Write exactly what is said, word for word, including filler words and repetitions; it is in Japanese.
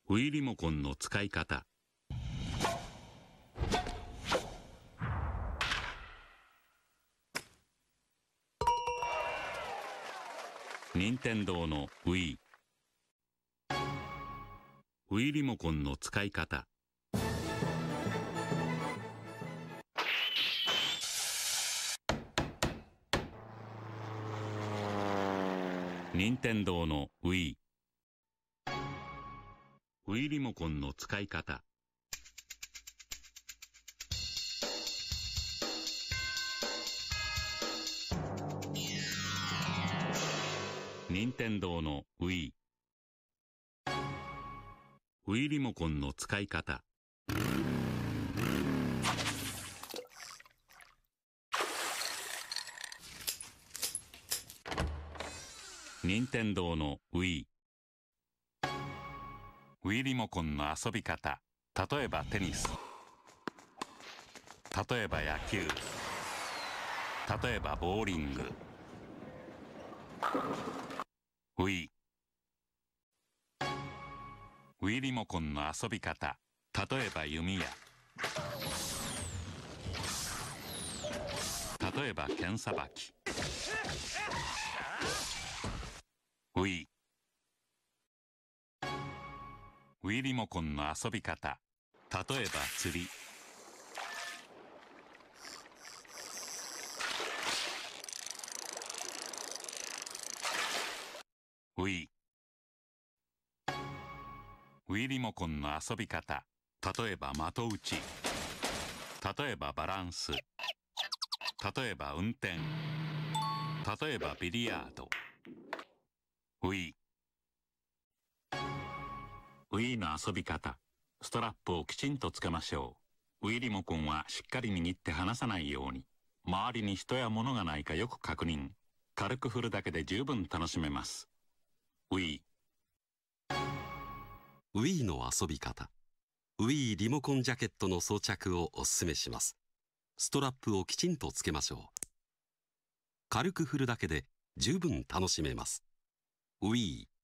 Wii リモコンの使い方。任天堂の Wii。Wii リモコンの使い方。任天堂の Wii。Wii リモコンの使い方。任天堂の Wii。Wii リモコンの使い方。任天堂の Wii。Wii リモコンの遊び方。例えばテニス。例えば野球。例えばボーリング。Wii。Wii リモコンの遊び方。例えば弓矢。例えば剣さばき。Wii。Wii リモコンの遊び方。例えば釣り。Wii。Wii リモコンの遊び方。例えば的打ち。例えばバランス。例えば運転。例えばビリヤード。Wii。Wii の遊び方。ストラップをきちんとつけましょう。Wii リモコンはしっかり握って離さないように。周りに人や物がないかよく確認。軽く振るだけで十分楽しめます。Wii。 Wii の遊び方。Wii リモコンジャケットの装着をおすすめします。ストラップをきちんとつけましょう。軽く振るだけで十分楽しめます。Wii。